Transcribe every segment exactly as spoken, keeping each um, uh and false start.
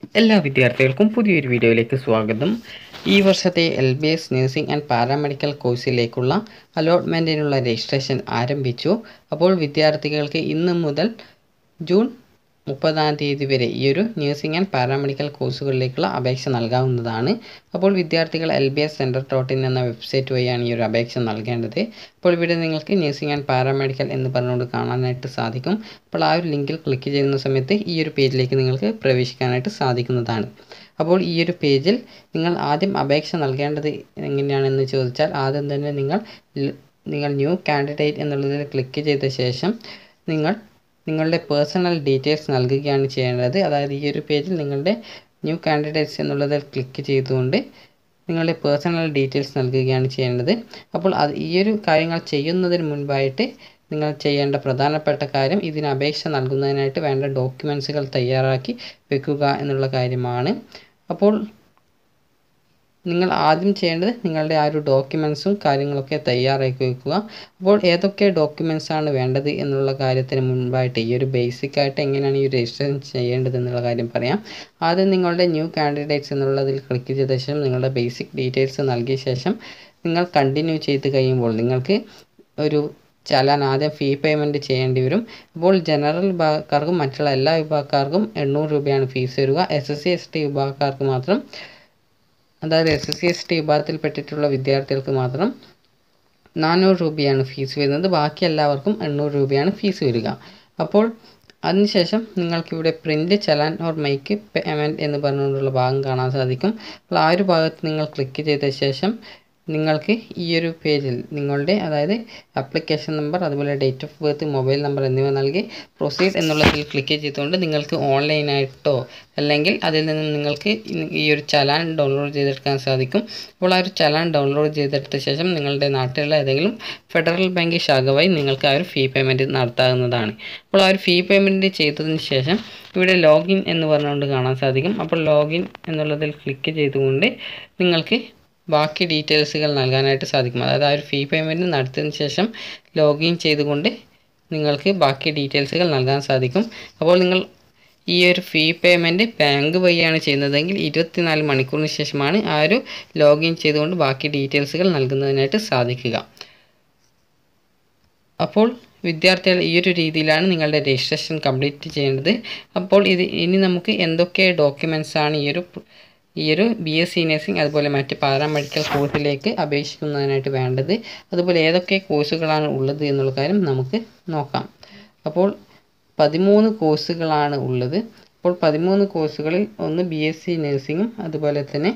എല്ലാ വിദ്യാർത്ഥികൾക്കും പുതിയൊരു വീഡിയോയിലേക്ക് സ്വാഗതം. ഈ വർഷത്തെ L B S nursing and paramedical കോഴ്സിലേക്കുള്ള അലോട്ട്മെൻറ്റിനുള്ള രജിസ്ട്രേഷൻ ആരംഭിച്ചു. അപ്പോൾ വിദ്യാർത്ഥികൾക്ക് ഇന്ന് മുതൽ ജൂൺ മുപ്പതാം തീയതി വരെ ഈ ഒരു നഴ്സിംഗ് ആൻഡ് പാരാമെഡിക്കൽ കോഴ്സുകളിലേക്കുള്ള അപേക്ഷ നൽകാവുന്നതാണ്. അപ്പോൾ വിദ്യാർത്ഥികൾ L B S centre dot in എന്ന വെബ്സൈറ്റ് വഴിയാണ് ഈ ഒരു അപേക്ഷ നൽകേണ്ടത്. അപ്പോൾ ഇവിടെ നിങ്ങൾക്ക് നഴ്സിംഗ് ആൻഡ് പാരാമെഡിക്കൽ എന്ന് പറഞ്ഞുകൊണ്ട് കാണാനായിട്ട് സാധിക്കും. അപ്പോൾ ആ ഒരു ലിങ്കിൽ ക്ലിക്ക് ചെയ്യുന്ന സമയത്ത് ഈ ഒരു പേജിലേക്ക് നിങ്ങൾക്ക് പ്രവേശിക്കാനായിട്ട് സാധിക്കുന്നതാണ്. അപ്പോൾ ഈ ഒരു പേജിൽ നിങ്ങൾ ആദ്യം അപേക്ഷ നൽകേണ്ടത് എങ്ങനെയാണെന്ന് ചോദിച്ചാൽ, ആദ്യം തന്നെ നിങ്ങൾ നിങ്ങൾ ന്യൂ കാൻഡിഡേറ്റ് എന്നുള്ളതിൽ ക്ലിക്ക് ചെയ്ത ശേഷം നിങ്ങൾ നിങ്ങളുടെ പേഴ്സണൽ ഡീറ്റെയിൽസ് നൽകുകയാണ് ചെയ്യേണ്ടത്. അതായത് ഈ ഒരു പേജിൽ നിങ്ങളുടെ ന്യൂ കാൻഡിഡേറ്റ്സ് എന്നുള്ളതിൽ ക്ലിക്ക് ചെയ്തുകൊണ്ട് നിങ്ങളുടെ പേഴ്സണൽ ഡീറ്റെയിൽസ് നൽകുകയാണ് ചെയ്യേണ്ടത്. അപ്പോൾ അത് ഈ ഒരു കാര്യങ്ങൾ ചെയ്യുന്നതിന് മുൻപായിട്ട് നിങ്ങൾ ചെയ്യേണ്ട പ്രധാനപ്പെട്ട കാര്യം ഇതിന് അപേക്ഷ നൽകുന്നതിനായിട്ട് വേണ്ട ഡോക്യുമെൻറ്റ്സുകൾ തയ്യാറാക്കി വെക്കുക എന്നുള്ള കാര്യമാണ്. അപ്പോൾ നിങ്ങൾ ആദ്യം ചെയ്യേണ്ടത് നിങ്ങളുടെ ആ ഒരു ഡോക്യുമെൻറ്റ്സും കാര്യങ്ങളൊക്കെ തയ്യാറാക്കി വെക്കുക. അപ്പോൾ ഏതൊക്കെ ഡോക്യുമെൻറ്റ്സ് ആണ് വേണ്ടത് എന്നുള്ള കാര്യത്തിന് മുൻപായിട്ട് ഈ ഒരു ബേസിക് ആയിട്ട് എങ്ങനെയാണ് ഈ രജിസ്ട്രേഷൻ ചെയ്യേണ്ടത് എന്നുള്ള കാര്യം പറയാം. ആദ്യം നിങ്ങളുടെ ന്യൂ കാൻഡിഡേറ്റ്സ് എന്നുള്ളതിൽ ക്ലിക്ക് ചെയ്ത ശേഷം നിങ്ങളുടെ ബേസിക് ഡീറ്റെയിൽസ് നൽകിയ ശേഷം നിങ്ങൾ കണ്ടിന്യൂ ചെയ്ത് കഴിയുമ്പോൾ നിങ്ങൾക്ക് ഒരു ചലാൻ ആദ്യം ഫീ പേയ്മെൻറ്റ് ചെയ്യേണ്ടി വരും. അപ്പോൾ ജനറൽ വിഭാഗക്കാർക്കും മറ്റുള്ള എല്ലാ വിഭാഗക്കാർക്കും എണ്ണൂറ് രൂപയാണ് ഫീസ് വരിക. S S C S T വിഭാഗക്കാർക്ക് മാത്രം, അതായത് S S C S T വിഭാഗത്തിൽപ്പെട്ടിട്ടുള്ള വിദ്യാർത്ഥികൾക്ക് മാത്രം നാനൂറ് രൂപയാണ് ഫീസ് വരുന്നത്. ബാക്കി എല്ലാവർക്കും എണ്ണൂറ് രൂപയാണ് ഫീസ് വരിക. അപ്പോൾ അതിനുശേഷം നിങ്ങൾക്കിവിടെ print challan or make payment എന്ന് പറഞ്ഞുകൊണ്ടുള്ള ഭാഗം കാണാൻ സാധിക്കും. അപ്പോൾ ആ ഒരു ഭാഗത്ത് നിങ്ങൾ ക്ലിക്ക് ചെയ്ത ശേഷം നിങ്ങൾക്ക് ഈ ഒരു പേജിൽ നിങ്ങളുടെ അതായത് ആപ്ലിക്കേഷൻ നമ്പർ, അതുപോലെ date of birth, mobile number എന്നിവ നൽകി പ്രൊസീഡ് എന്നുള്ളതിൽ ക്ലിക്ക് ചെയ്തുകൊണ്ട് നിങ്ങൾക്ക് ഓൺലൈനായിട്ടോ അല്ലെങ്കിൽ അതിൽ നിന്ന് നിങ്ങൾക്ക് ഈ ഒരു ചലാൻ ഡൗൺലോഡ് ചെയ്തെടുക്കാൻ സാധിക്കും. അപ്പോൾ ആ ഒരു ചലാൻ ഡൗൺലോഡ് ചെയ്തെടുത്ത ശേഷം നിങ്ങളുടെ നാട്ടിലുള്ള ഏതെങ്കിലും ഫെഡറൽ ബാങ്ക് ശാഖ വഴി നിങ്ങൾക്ക് ആ ഒരു ഫീ പേയ്മെൻറ്റ് നടത്താവുന്നതാണ്. അപ്പോൾ ആ ഒരു ഫീ പേയ്മെൻറ്റ് ചെയ്തതിന് ശേഷം ഇവിടെ ലോഗിൻ എന്ന് പറഞ്ഞുകൊണ്ട് കാണാൻ സാധിക്കും. അപ്പോൾ ലോഗിൻ എന്നുള്ളതിൽ ക്ലിക്ക് ചെയ്തുകൊണ്ട് നിങ്ങൾക്ക് ബാക്കി ഡീറ്റെയിൽസുകൾ നൽകാനായിട്ട് സാധിക്കും. അതായത് ആ ഒരു ഫീ പേയ്മെൻറ്റ് നടത്തിയതിന് ശേഷം ലോഗിൻ ചെയ്തുകൊണ്ട് നിങ്ങൾക്ക് ബാക്കി ഡീറ്റെയിൽസുകൾ നൽകാൻ സാധിക്കും. അപ്പോൾ നിങ്ങൾ ഈ ഒരു ഫീ പേയ്മെൻറ്റ് ബാങ്ക് വഴിയാണ് ചെയ്യുന്നതെങ്കിൽ ഇരുപത്തിനാല് മണിക്കൂറിന് ശേഷമാണ് ആ ഒരു ലോഗിൻ ചെയ്തുകൊണ്ട് ബാക്കി ഡീറ്റെയിൽസുകൾ നൽകുന്നതിനായിട്ട് സാധിക്കുക. അപ്പോൾ വിദ്യാർത്ഥികൾ ഈ ഒരു രീതിയിലാണ് നിങ്ങളുടെ രജിസ്ട്രേഷൻ കംപ്ലീറ്റ് ചെയ്യേണ്ടത്. അപ്പോൾ ഇത് ഇനി നമുക്ക് എന്തൊക്കെ ഡോക്യുമെൻറ്റ്സ് ആണ് ഈ ഒരു ഈ ഒരു ബി എസ് സി നഴ്സിംഗ് അതുപോലെ മറ്റ് പാരാമെഡിക്കൽ കോഴ്സിലേക്ക് അപേക്ഷിക്കുന്നതിനായിട്ട് വേണ്ടത്, അതുപോലെ ഏതൊക്കെ കോഴ്സുകളാണ് ഉള്ളത് എന്നുള്ള കാര്യം നമുക്ക് നോക്കാം. അപ്പോൾ പതിമൂന്ന് കോഴ്സുകളാണ് ഉള്ളത്. അപ്പോൾ പതിമൂന്ന് കോഴ്സുകളിൽ ഒന്ന് ബി എസ് സി നഴ്സിംഗും അതുപോലെ തന്നെ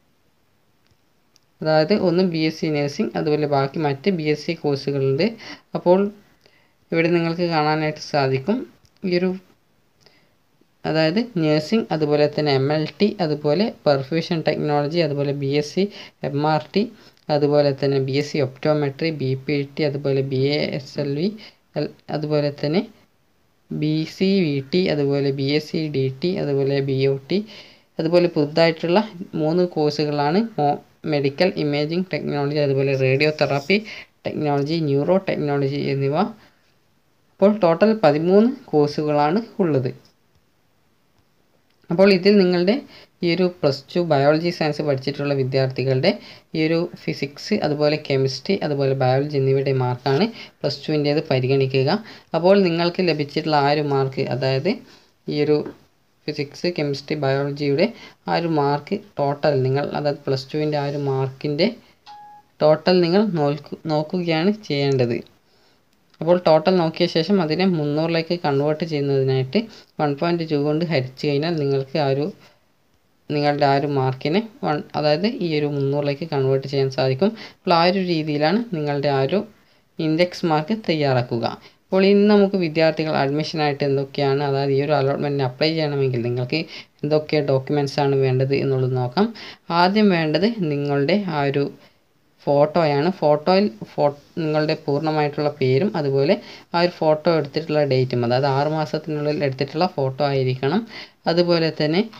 അതായത് ഒന്ന് ബി എസ് സി നഴ്സിംഗ് അതുപോലെ ബാക്കി മറ്റ് ബി എസ് സി കോഴ്സുകളുണ്ട്. അപ്പോൾ ഇവിടെ നിങ്ങൾക്ക് കാണാനായിട്ട് സാധിക്കും ഈ ഒരു അതായത് നഴ്സിംഗ്, അതുപോലെ തന്നെ എം എൽ ടി, അതുപോലെ പെർഫ്യൂഷൻ ടെക്നോളജി, അതുപോലെ B S C M R T, അതുപോലെ തന്നെ B S C optometry, B P T, അതുപോലെ B A S L V, അതുപോലെ തന്നെ ബി സി വി ടി, അതുപോലെ B S C D T, അതുപോലെ B O T, അതുപോലെ പുതുതായിട്ടുള്ള മൂന്ന് കോഴ്സുകളാണ് മെഡിക്കൽ ഇമേജിംഗ് ടെക്നോളജി, അതുപോലെ radio therapy technology, neuro technology എന്നിവ. അപ്പോൾ ടോട്ടൽ പതിമൂന്ന് കോഴ്സുകളാണ് ഉള്ളത്. അപ്പോൾ ഇതിൽ നിങ്ങളുടെ ഈ ഒരു പ്ലസ് ടു ബയോളജി സയൻസ് പഠിച്ചിട്ടുള്ള വിദ്യാർത്ഥികളുടെ ഈ ഒരു ഫിസിക്സ്, അതുപോലെ കെമിസ്ട്രി, അതുപോലെ ബയോളജി എന്നിവയുടെ മാർക്കാണ് പ്ലസ് ടുവിൻ്റേത് പരിഗണിക്കുക. അപ്പോൾ നിങ്ങൾക്ക് ലഭിച്ചിട്ടുള്ള ആ ഒരു മാർക്ക്, അതായത് ഈ ഒരു ഫിസിക്സ്, കെമിസ്ട്രി, ബയോളജിയുടെ ആ ഒരു മാർക്ക് ടോട്ടൽ നിങ്ങൾ, അതായത് പ്ലസ് ടുവിൻ്റെ ആ ഒരു മാർക്കിൻ്റെ ടോട്ടൽ നിങ്ങൾ നോക്കു നോക്കുകയാണ് ചെയ്യേണ്ടത്. അപ്പോൾ ടോട്ടൽ നോക്കിയ ശേഷം അതിനെ മുന്നൂറിലേക്ക് കൺവേർട്ട് ചെയ്യുന്നതിനായിട്ട് വൺ പോയിൻറ്റ് ടു കൊണ്ട് ഹരിച്ചു കഴിഞ്ഞാൽ നിങ്ങൾക്ക് ആ ഒരു നിങ്ങളുടെ ആ ഒരു മാർക്കിനെ വൺ അതായത് ഈ ഒരു മുന്നൂറിലേക്ക് കൺവേർട്ട് ചെയ്യാൻ സാധിക്കും. അപ്പോൾ ആ ഒരു രീതിയിലാണ് നിങ്ങളുടെ ആ ഒരു ഇൻഡെക്സ് മാർക്ക് തയ്യാറാക്കുക. അപ്പോൾ ഇന്ന് നമുക്ക് വിദ്യാർത്ഥികൾ അഡ്മിഷനായിട്ട് എന്തൊക്കെയാണ്, അതായത് ഈ ഒരു അലോട്ട്മെൻറ്റിന് അപ്ലൈ ചെയ്യണമെങ്കിൽ നിങ്ങൾക്ക് എന്തൊക്കെ ഡോക്യുമെൻറ്റ്സ് ആണ് വേണ്ടത് എന്നുള്ളത് നോക്കാം. ആദ്യം വേണ്ടത് നിങ്ങളുടെ ആ ഒരു ഫോട്ടോയാണ്. ഫോട്ടോയിൽ ഫോ നിങ്ങളുടെ പൂർണ്ണമായിട്ടുള്ള പേരും അതുപോലെ ആ ഒരു ഫോട്ടോ എടുത്തിട്ടുള്ള ഡേറ്റും, അതായത് ആറ് മാസത്തിനുള്ളിൽ എടുത്തിട്ടുള്ള ഫോട്ടോ ആയിരിക്കണം. അതുപോലെ തന്നെ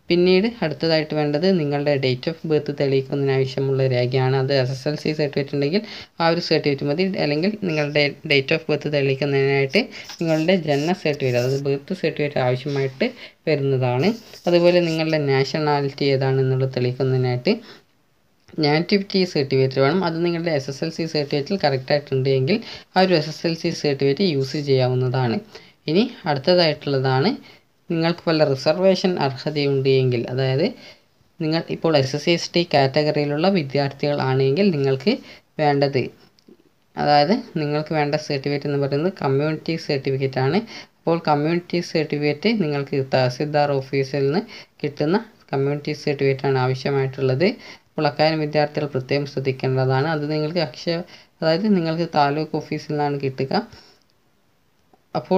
പിന്നീട് അടുത്തതായിട്ട് വേണ്ടത് നിങ്ങളുടെ ഡേറ്റ് ഓഫ് ബർത്ത് തെളിയിക്കുന്നതിന് ആവശ്യമുള്ള രേഖയാണ്. അത് S S L C certificate ഉണ്ടെങ്കിൽ ആ ഒരു സർട്ടിഫിക്കറ്റ് മതി. അല്ലെങ്കിൽ നിങ്ങളുടെ ഡേറ്റ് ഓഫ് ബർത്ത് തെളിയിക്കുന്നതിനായിട്ട് നിങ്ങളുടെ ജനന സർട്ടിഫിക്കറ്റ്, അതായത് ബർത്ത് സർട്ടിഫിക്കറ്റ് ആവശ്യമായിട്ട് വരുന്നതാണ്. അതുപോലെ നിങ്ങളുടെ നാഷണാലിറ്റി ഏതാണെന്നുള്ളത് തെളിയിക്കുന്നതിനായിട്ട് നാറ്റിവിറ്റി സർട്ടിഫിക്കറ്റ് വേണം. അത് നിങ്ങളുടെ എസ് എസ് എൽ സി സർട്ടിഫിക്കറ്റിൽ കറക്റ്റായിട്ടുണ്ട് എങ്കിൽ ആ ഒരു S S L C certificate use ചെയ്യാവുന്നതാണ്. ഇനി അടുത്തതായിട്ടുള്ളതാണ് നിങ്ങൾക്ക് വല്ല റിസർവേഷൻ അർഹതയുണ്ട് എങ്കിൽ, അതായത് നിങ്ങൾ ഇപ്പോൾ S S C S T കാറ്റഗറിയിലുള്ള വിദ്യാർത്ഥികൾ ആണെങ്കിൽ നിങ്ങൾക്ക് വേണ്ടത്, അതായത് നിങ്ങൾക്ക് വേണ്ട സർട്ടിഫിക്കറ്റ് എന്ന് പറയുന്നത് കമ്മ്യൂണിറ്റി സർട്ടിഫിക്കറ്റ് ആണ്. അപ്പോൾ കമ്മ്യൂണിറ്റി സർട്ടിഫിക്കറ്റ് നിങ്ങൾക്ക് തഹസിൽദാർ ഓഫീസിൽ നിന്ന് കിട്ടുന്ന കമ്മ്യൂണിറ്റി സർട്ടിഫിക്കറ്റ് ആണ് ആവശ്യമായിട്ടുള്ളത്. അപ്പോൾ അക്കാര്യം വിദ്യാർത്ഥികൾ പ്രത്യേകം ശ്രദ്ധിക്കേണ്ടതാണ്. അത് നിങ്ങൾക്ക് അക്ഷയ അതായത് നിങ്ങൾക്ക് താലൂക്ക് ഓഫീസിൽ നിന്നാണ് കിട്ടുക. അപ്പോൾ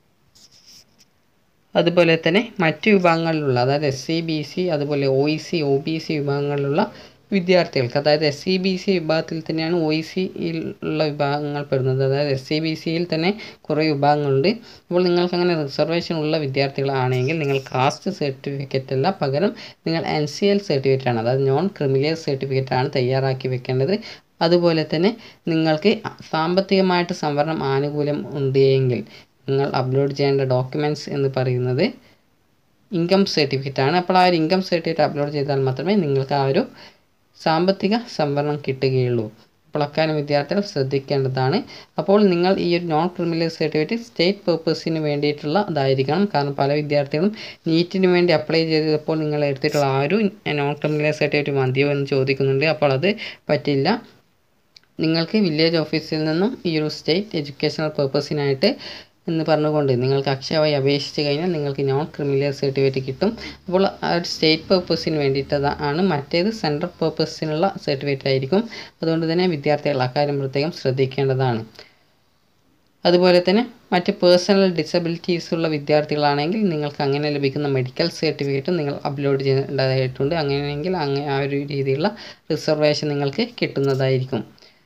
അതുപോലെ തന്നെ മറ്റു വിഭാഗങ്ങളിലുള്ള, അതായത് എസ് സി ബി സി അതുപോലെ O E C O B C വിഭാഗങ്ങളിലുള്ള വിദ്യാർത്ഥികൾക്ക്, അതായത് എസ് സി ബി സി വിഭാഗത്തിൽ തന്നെയാണ് ഒ ഇ സിയിൽ ഉള്ള വിഭാഗങ്ങൾ പെടുന്നത്. അതായത് എസ് സി ബി സിയിൽ തന്നെ കുറേ വിഭാഗങ്ങളുണ്ട്. അപ്പോൾ നിങ്ങൾക്ക് അങ്ങനെ റിസർവേഷൻ ഉള്ള വിദ്യാർത്ഥികളാണെങ്കിൽ നിങ്ങൾ കാസ്റ്റ് സർട്ടിഫിക്കറ്റ് അല്ല, പകരം നിങ്ങൾ എൻ സി എൽ സർട്ടിഫിക്കറ്റ് ആണ്, അതായത് നോൺ ക്രിമിനൽ സർട്ടിഫിക്കറ്റ് ആണ് തയ്യാറാക്കി വെക്കേണ്ടത്. അതുപോലെ തന്നെ നിങ്ങൾക്ക് സാമ്പത്തികമായിട്ട് സംവരണം ആനുകൂല്യം ഉണ്ട് എങ്കിൽ നിങ്ങൾ അപ്ലോഡ് ചെയ്യേണ്ട ഡോക്യുമെൻറ്റ്സ് എന്ന് പറയുന്നത് ഇൻകം സർട്ടിഫിക്കറ്റ് ആണ്. അപ്പോൾ ആ ഒരു ഇൻകം സർട്ടിഫിക്കറ്റ് അപ്ലോഡ് ചെയ്താൽ മാത്രമേ നിങ്ങൾക്ക് ആ ഒരു സാമ്പത്തിക സംവരണം കിട്ടുകയുള്ളൂ. അപ്പോൾ അക്കാര്യം വിദ്യാർത്ഥികൾ ശ്രദ്ധിക്കേണ്ടതാണ്. അപ്പോൾ നിങ്ങൾ ഈ ഒരു നോൺ ക്രിമിനൽ സർട്ടിഫിക്കറ്റ് സ്റ്റേറ്റ് പർപ്പസിന് വേണ്ടിയിട്ടുള്ള അതായിരിക്കണം. കാരണം പല വിദ്യാർത്ഥികളും നീറ്റിന് വേണ്ടി അപ്ലൈ ചെയ്തപ്പോൾ നിങ്ങൾ എടുത്തിട്ടുള്ള ആ ഒരു നോൺ ക്രിമിനൽ സർട്ടിഫിക്കറ്റ് മതിയോ എന്ന് ചോദിക്കുന്നുണ്ട്. അപ്പോൾ അത് പറ്റില്ല. നിങ്ങൾക്ക് വില്ലേജ് ഓഫീസിൽ നിന്നും ഈ ഒരു സ്റ്റേറ്റ് എഡ്യൂക്കേഷണൽ പർപ്പസിനായിട്ട് എന്ന് പറഞ്ഞുകൊണ്ട് നിങ്ങൾക്ക് അക്ഷയ വഴി അപേക്ഷിച്ച് കഴിഞ്ഞാൽ നിങ്ങൾക്ക് നോൺ ക്രിമിനൽ സർട്ടിഫിക്കറ്റ് കിട്ടും. അപ്പോൾ ആ ഒരു സ്റ്റേറ്റ് പർപ്പസിന് വേണ്ടിയിട്ടതാണ്, മറ്റേത് സെൻട്രൽ പർപ്പസിനുള്ള സർട്ടിഫിക്കറ്റ് ആയിരിക്കും. അതുകൊണ്ട് തന്നെ വിദ്യാർത്ഥികൾ അക്കാര്യം പ്രത്യേകം ശ്രദ്ധിക്കേണ്ടതാണ്. അതുപോലെ തന്നെ മറ്റ് പേഴ്സണൽ ഡിസബിലിറ്റീസ് ഉള്ള വിദ്യാർത്ഥികളാണെങ്കിൽ നിങ്ങൾക്ക് അങ്ങനെ ലഭിക്കുന്ന മെഡിക്കൽ സർട്ടിഫിക്കറ്റ് നിങ്ങൾ അപ്ലോഡ് ചെയ്യേണ്ടതായിട്ടുണ്ട്. അങ്ങനെയെങ്കിൽ അങ്ങനെ ആ ഒരു രീതിയിലുള്ള റിസർവേഷൻ നിങ്ങൾക്ക് കിട്ടുന്നതായിരിക്കും.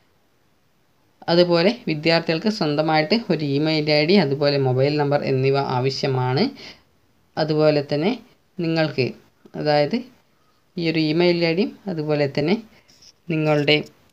അതുപോലെ വിദ്യാർത്ഥികൾക്ക് സ്വന്തമായിട്ട് ഒരു ഇമെയിൽ ഐ ഡി അതുപോലെ മൊബൈൽ നമ്പർ എന്നിവ ആവശ്യമാണ്. അതുപോലെ തന്നെ നിങ്ങൾക്ക്, അതായത് ഈ ഒരു ഇമെയിൽ ഐ ഡിയും അതുപോലെ തന്നെ നിങ്ങളുടെ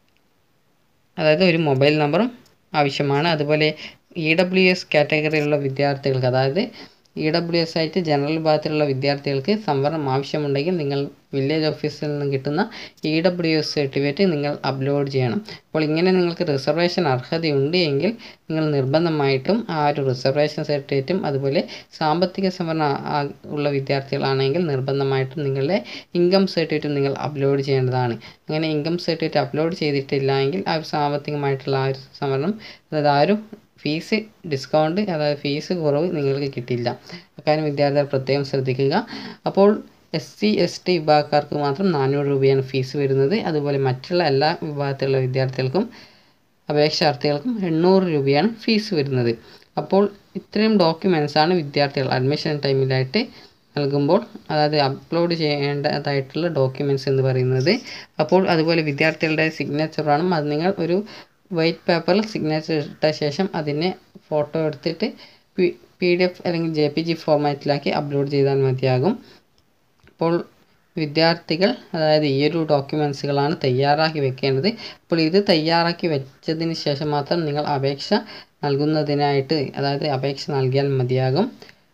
അതായത് ഒരു മൊബൈൽ നമ്പറും ആവശ്യമാണ്. അതുപോലെ ഇ ഡബ്ല്യു എസ് കാറ്റഗറിയിലുള്ള വിദ്യാർത്ഥികൾക്ക്, അതായത് ഇ ഡബ്ല്യു എസ് ആയിട്ട് ജനറൽ വിഭാഗത്തിലുള്ള വിദ്യാർത്ഥികൾക്ക് സംവരണം ആവശ്യമുണ്ടെങ്കിൽ നിങ്ങൾ വില്ലേജ് ഓഫീസിൽ നിന്ന് കിട്ടുന്ന ഇ ഡബ്ല്യു എസ് സർട്ടിഫിക്കറ്റ് നിങ്ങൾ അപ്ലോഡ് ചെയ്യണം. അപ്പോൾ ഇങ്ങനെ നിങ്ങൾക്ക് റിസർവേഷൻ അർഹതയുണ്ട് എങ്കിൽ നിങ്ങൾ നിർബന്ധമായിട്ടും ആ ഒരു റിസർവേഷൻ സർട്ടിഫിക്കറ്റും അതുപോലെ സാമ്പത്തിക സംവരണം ഉള്ള വിദ്യാർത്ഥികളാണെങ്കിൽ നിർബന്ധമായിട്ടും നിങ്ങളുടെ ഇൻകം സർട്ടിഫിക്കറ്റും നിങ്ങൾ അപ്ലോഡ് ചെയ്യേണ്ടതാണ്. അങ്ങനെ ഇൻകം സർട്ടിഫിക്കറ്റ് അപ്ലോഡ് ചെയ്തിട്ടില്ല എങ്കിൽ ആ ഒരു സാമ്പത്തികമായിട്ടുള്ള ആ ഒരു സംവരണം, അതായത് ആ ഒരു ഫീസ് ഡിസ്കൗണ്ട്, അതായത് ഫീസ് കുറവ് നിങ്ങൾക്ക് കിട്ടില്ല. അക്കാര്യം വിദ്യാർത്ഥികൾ പ്രത്യേകം ശ്രദ്ധിക്കുക. അപ്പോൾ എസ് സി എസ് ടി വിഭാഗക്കാർക്ക് മാത്രം നാനൂറ് രൂപയാണ് ഫീസ് വരുന്നത്. അതുപോലെ മറ്റുള്ള എല്ലാ വിഭാഗത്തിലുള്ള വിദ്യാർത്ഥികൾക്കും അപേക്ഷാർത്ഥികൾക്കും എണ്ണൂറ് രൂപയാണ് ഫീസ് വരുന്നത്. അപ്പോൾ ഇത്രയും ഡോക്യുമെൻറ്റ്സാണ് വിദ്യാർത്ഥികൾ അഡ്മിഷൻ ടൈമിലായിട്ട് നൽകുമ്പോൾ അതായത് അപ്ലോഡ് ചെയ്യേണ്ടതായിട്ടുള്ള ഡോക്യുമെൻറ്റ്സ് എന്ന് പറയുന്നത്. അപ്പോൾ അതുപോലെ വിദ്യാർത്ഥികളുടെ സിഗ്നേച്ചർ വേണം. അത് നിങ്ങൾ ഒരു വൈറ്റ് പേപ്പറിൽ സിഗ്നേച്ചർ ഇട്ട ശേഷം അതിനെ ഫോട്ടോ എടുത്തിട്ട് പി പി ഡി എഫ് അല്ലെങ്കിൽ ജെ പി ജി ഫോർമാറ്റിലാക്കി അപ്ലോഡ് ചെയ്താൽ മതിയാകും. അപ്പോൾ വിദ്യാർത്ഥികൾ അതായത് ഈ ഒരു ഡോക്യുമെൻറ്റ്സുകളാണ് തയ്യാറാക്കി വെക്കേണ്ടത്. അപ്പോൾ ഇത് തയ്യാറാക്കി വെച്ചതിന് ശേഷം മാത്രം നിങ്ങൾ അപേക്ഷ നൽകുന്നതിനായിട്ട് അതായത് അപേക്ഷ നൽകിയാൽ മതിയാകും.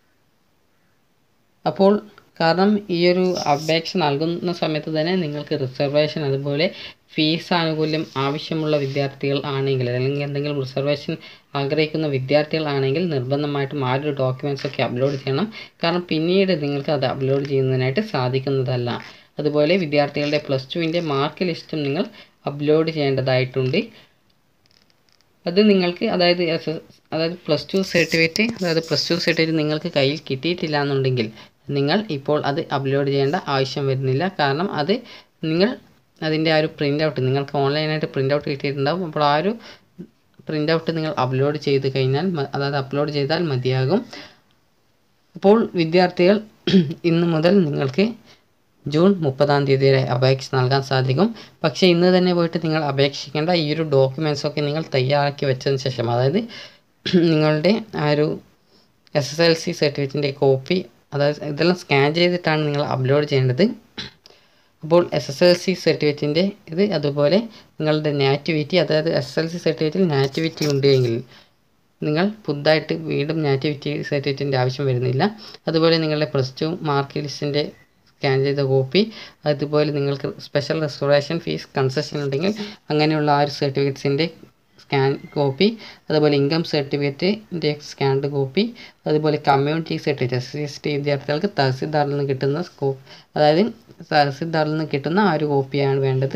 അപ്പോൾ കാരണം ഈ ഒരു അപേക്ഷ നൽകുന്ന സമയത്ത് തന്നെ നിങ്ങൾക്ക് റിസർവേഷൻ അതുപോലെ ഫീസ് ആനുകൂല്യം ആവശ്യമുള്ള വിദ്യാർത്ഥികൾ ആണെങ്കിൽ അല്ലെങ്കിൽ എന്തെങ്കിലും റിസർവേഷൻ ആഗ്രഹിക്കുന്ന വിദ്യാർത്ഥികളാണെങ്കിൽ നിർബന്ധമായിട്ടും ആ ഒരു ഡോക്യുമെൻറ്റ്സ് ഒക്കെ അപ്ലോഡ് ചെയ്യണം. കാരണം പിന്നീട് നിങ്ങൾക്ക് അത് അപ്ലോഡ് ചെയ്യുന്നതിനായിട്ട് സാധിക്കുന്നതല്ല. അതുപോലെ വിദ്യാർത്ഥികളുടെ പ്ലസ് ടുവിൻ്റെ മാർക്ക് ലിസ്റ്റും നിങ്ങൾ അപ്ലോഡ് ചെയ്യേണ്ടതായിട്ടുണ്ട്. അത് നിങ്ങൾക്ക് അതായത് അതായത് പ്ലസ് ടു സർട്ടിഫിക്കറ്റ് അതായത് പ്ലസ് ടു സർട്ടിഫിക്കറ്റ് നിങ്ങൾക്ക് കയ്യിൽ കിട്ടിയിട്ടില്ല എന്നുണ്ടെങ്കിൽ നിങ്ങൾ ഇപ്പോൾ അത് അപ്ലോഡ് ചെയ്യേണ്ട ആവശ്യം വരുന്നില്ല. കാരണം അത് നിങ്ങൾ അതിൻ്റെ ആ ഒരു പ്രിൻ്റ് ഔട്ട് നിങ്ങൾക്ക് ഓൺലൈനായിട്ട് പ്രിൻ്റ് ഔട്ട് കിട്ടിയിട്ടുണ്ടാകും. അപ്പോൾ ആ ഒരു പ്രിൻ്റ് ഔട്ട് നിങ്ങൾ അപ്ലോഡ് ചെയ്ത് കഴിഞ്ഞാൽ അതായത് അപ്ലോഡ് ചെയ്താൽ മതിയാകും. അപ്പോൾ വിദ്യാർത്ഥികൾ ഇന്ന് മുതൽ നിങ്ങൾക്ക് ജൂൺ മുപ്പതാം തീയതി വരെ അപേക്ഷ നൽകാൻ സാധിക്കും. പക്ഷേ ഇന്ന് തന്നെ പോയിട്ട് നിങ്ങൾ അപേക്ഷിക്കേണ്ട ഈ ഒരു ഡോക്യുമെൻറ്റ്സൊക്കെ നിങ്ങൾ തയ്യാറാക്കി വെച്ചതിന് ശേഷം, അതായത് നിങ്ങളുടെ ആ ഒരു എസ് എസ് എൽ സി സർട്ടിഫിക്കറ്റിൻ്റെ കോപ്പി അതായത് ഇതെല്ലാം സ്കാൻ ചെയ്തിട്ടാണ് നിങ്ങൾ അപ്ലോഡ് ചെയ്യേണ്ടത്. അപ്പോൾ എസ് എസ് എൽ സി സർട്ടിഫിക്കറ്റിൻ്റെ ഇത്, അതുപോലെ നിങ്ങളുടെ നാറ്റിവിറ്റി, അതായത് എസ് എസ് എൽ സി സർട്ടിഫിക്കറ്റിൽ നാറ്റിവിറ്റി ഉണ്ട് എങ്കിൽ നിങ്ങൾ പുതുതായിട്ട് വീണ്ടും നാറ്റിവിറ്റി സർട്ടിഫിക്കറ്റിൻ്റെ ആവശ്യം വരുന്നില്ല. അതുപോലെ നിങ്ങളുടെ പ്ലസ് ടു മാർക്ക് ലിസ്റ്റിൻ്റെ സ്കാൻ ചെയ്ത കോപ്പി, അതുപോലെ നിങ്ങൾക്ക് സ്പെഷ്യൽ റെസ്റ്റോറേഷൻ ഫീസ് കൺസെഷൻ ഉണ്ടെങ്കിൽ അങ്ങനെയുള്ള ആ ഒരു സർട്ടിഫിക്കറ്റ്സിൻ്റെ സ്കാൻ കോപ്പി, അതുപോലെ ഇൻകം സർട്ടിഫിക്കറ്റിൻ്റെ സ്കാൻഡ് കോപ്പി, അതുപോലെ community certificate S C S T വിദ്യാർത്ഥികൾക്ക് തഹസിൽദാറിൽ നിന്ന് കിട്ടുന്ന സ്കോ അതായത് തഹസിൽദാറിൽ നിന്ന് കിട്ടുന്ന ആ ഒരു കോപ്പിയാണ് വേണ്ടത്.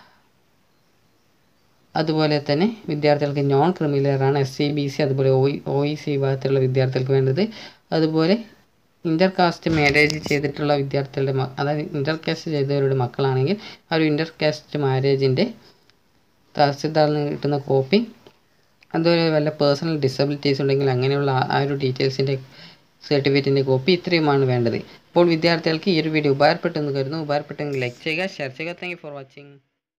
അതുപോലെ തന്നെ വിദ്യാർത്ഥികൾക്ക് നോൺ ക്രിമിനലാണ് എസ് സി ബി സി അതുപോലെ ഒ ഒ ഇ സി വിഭാഗത്തിലുള്ള വിദ്യാർത്ഥികൾക്ക് വേണ്ടത്. അതുപോലെ ഇൻ്റർ കാസ്റ്റ് മാരേജ് ചെയ്തിട്ടുള്ള വിദ്യാർത്ഥികളുടെ അതായത് ഇൻ്റർ കാസ്റ്റ് ചെയ്തവരുടെ മക്കളാണെങ്കിൽ ആ ഒരു ഇൻ്റർ കാസ്റ്റ് മാരേജിൻ്റെ തഹസിൽദാറിൽ നിന്ന് കിട്ടുന്ന കോപ്പി, അതുപോലെ വല്ല പേഴ്സണൽ ഡിസബിലിറ്റീസ് ഉണ്ടെങ്കിൽ അങ്ങനെയുള്ള ആ ഒരു ഡീറ്റെയിൽസിൻ്റെ സർട്ടിഫിക്കറ്റിൻ്റെ കോപ്പി, ഇത്രയുമാണ് വേണ്ടത്. അപ്പോൾ വിദ്യാർത്ഥികൾക്ക് ഈ ഒരു വീഡിയോ ഉപകാരപ്പെട്ടെന്ന് കരുതുന്നു. ഉപകാരപ്പെട്ടെങ്കിൽ ലൈക്ക് ചെയ്യുക, ഷെയർ ചെയ്യുക. Thank you for watching.